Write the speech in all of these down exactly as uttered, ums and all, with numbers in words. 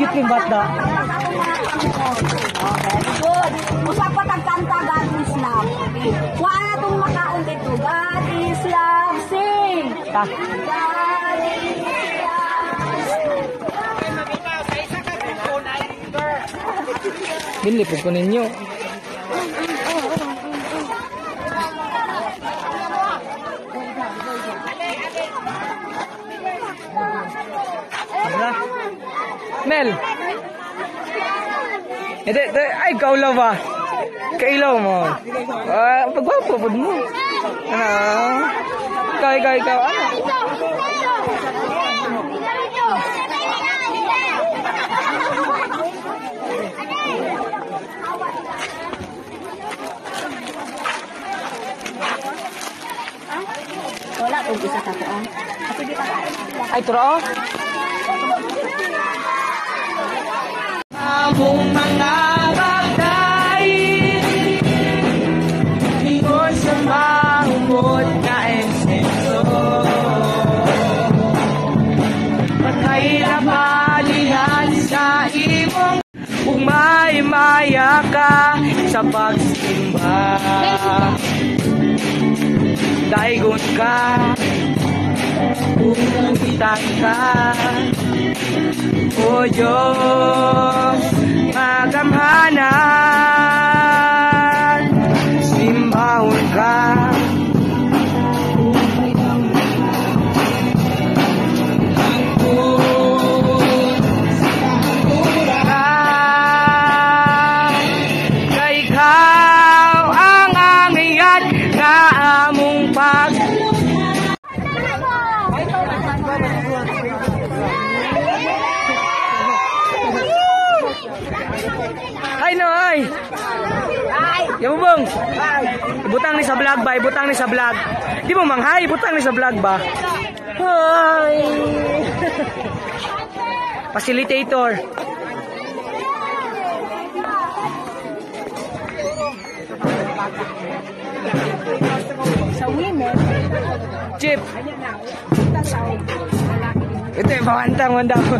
Cute yung bata. Very good. Usa pa tagkanta, God is love. Kuha na itong makaon dito. God is love. Sing! Ta. God is love. Binlipod ko ninyo. Mel. Ede, ay kaulaw ba? Kailaw mo. Ah, pagwapo pud mo. Ano? Ikaw, ikaw, ikaw. Ano? Wala kung isa ka ko. Kasi di pa ka. Ay, turo. Among mga bagay lingon sa mahumot na ensenso patay na balihan sa imong umay-maya ka sa pagsimba daigon ka umitan ka o Diyos magamhanan simbahon ka kay ikaw ang angiyat na among pag Ay no ay. Ay. Yabong. Ay. Ibutang ni sa vlog ba? Ibutang ni sa vlog. Di mo manghay, ibutang ni sa vlog ba? Ay. Facilitator. Sa women. Chip. Ito yung pawantang wanda ko.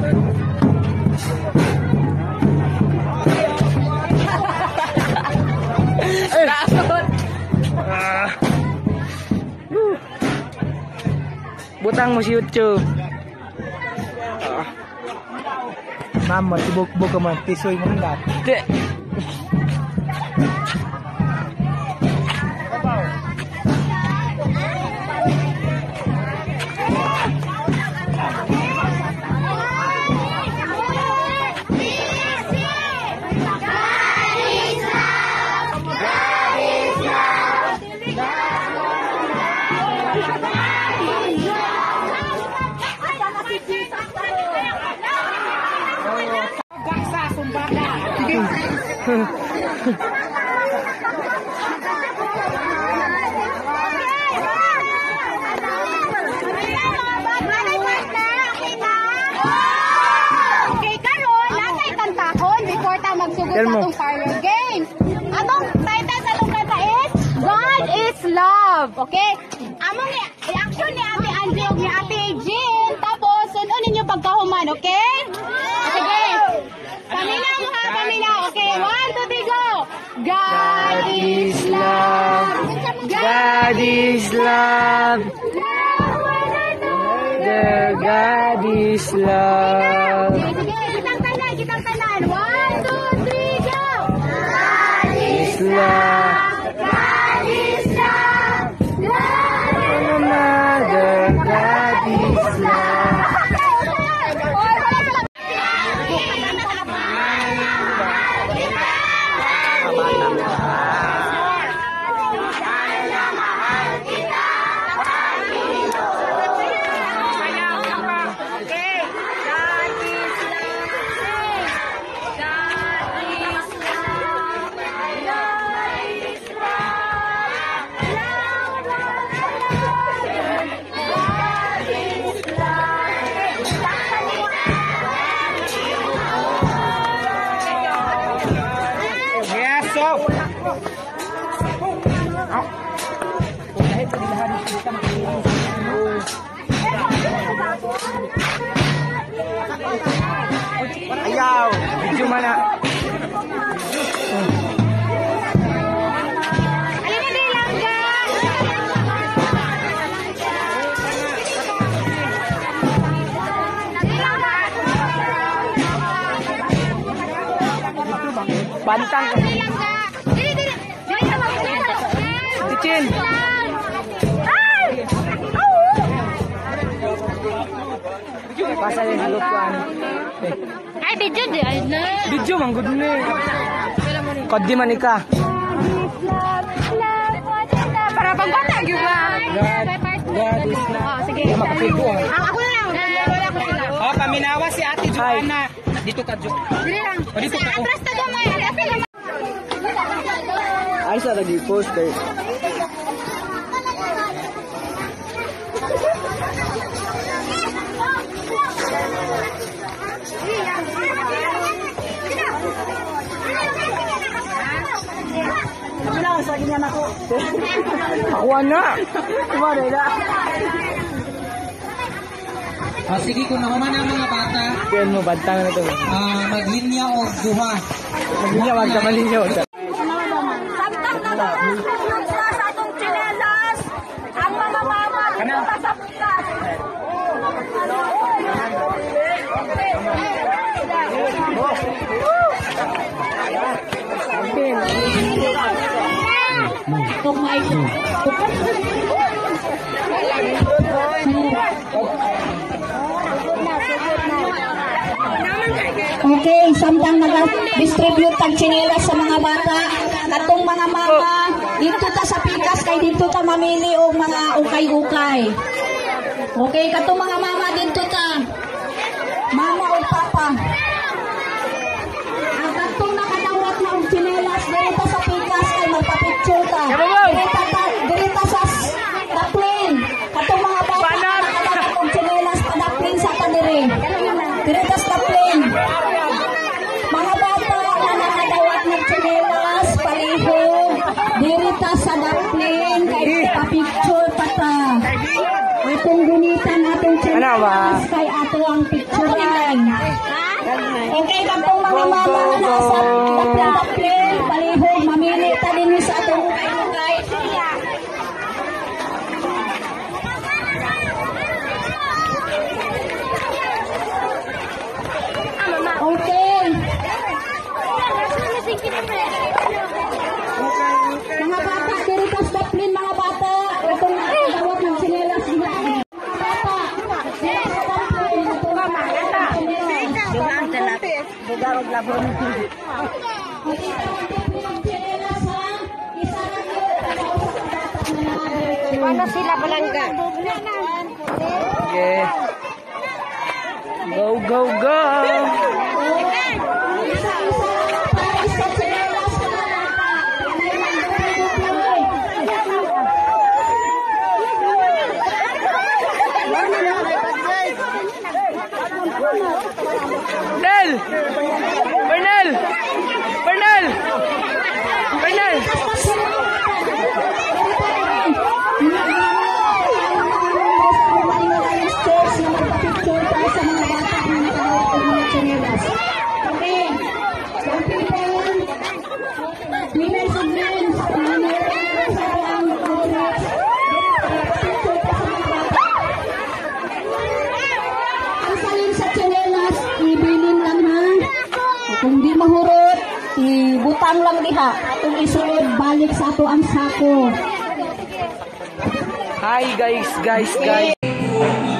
Ah. Uh. Butang mo si YouTube. Ah. Mama, sibuk-buk ka man. Tisoy mo nga. Di. Okay, karon natay kantahon before ta magsugod sa atong parlor games. Atong title sa atong kanta is God is Love. Okay? Among reaction ni Ate Angie ug ni Ate Jean, tapos sunon ninyo pagkahuman, okay? Sige. Paminaw ha, paminaw. Okay, one, two, three, go. God is love. God is love. The God is love. Sige, sige, kitang tanan, kitang tanan. One, two, three, go. God is Love. God is love. Another God is love. ikaw. Video man na. Alin na lang ga. Bantang. Dili, dili. Dili ka mag-dili. Tichin. Pasal yung halop ko ano. Ay, video di. Ay, na. Video man good ni. Kodi man ika. Para pang bata, giba. God, God is na. Oh, sige. Makapigo. Ang ako na lang. Wala ko sila. Oh, paminawa si Ate Joanna. Dito ka, Jo. Dili lang. O, dito ka. Oh. Atras ta gamay. Atras ta gamay. Ay sa lagi post eh. Ako na. Kumare na. Ah, sige, kung naman ang mga bata, Yan mo bantang na to. ah, maglinya o duha. Maginya wag ka malinya wag ka. Samtang nag-uulog sa atong tsinelas, ang mga mama dito sa pikas. Okay, samtang nag-distribute tag tsinelas sa mga bata, katong mga mama, dito ta sa pikas kay dito ta mamili og mga ukay-ukay. Okay, katong mga mama dito ta. Mama o papa. Ang katong nakadawat na og tsinelas dito sa pikas kay magpa-picture ta. Dito ta, dito sa daplin. Katong mga bata nakadawat og tsinelas padaplin sa kanire. Dito sa daplin. Mga bata na nakadawat ng tsinelas, palihog, dirita sa daplin, kay pa-picture pa ta. Atong gunitan atong tsinelas, kay ato ang picturean. Okay, katong mga mama na nasa daplin, palihog, mamili ta din sa atong ukay-ukay. Okay. Mga bata, diritas daplin mga bata. Itong nakadawat ng tsinelas. Mga bata, diritas daplin. Itong nakadawat ng tsinelas. Bugarog labon. Paano sila palangga? Yeah. Go, go, go! Bernal! Bernal! Bernal! Bernal! Kung di mahurot, ibutang lang diha. Atong isuod balik sa ato ang sako. Hi guys, guys, guys.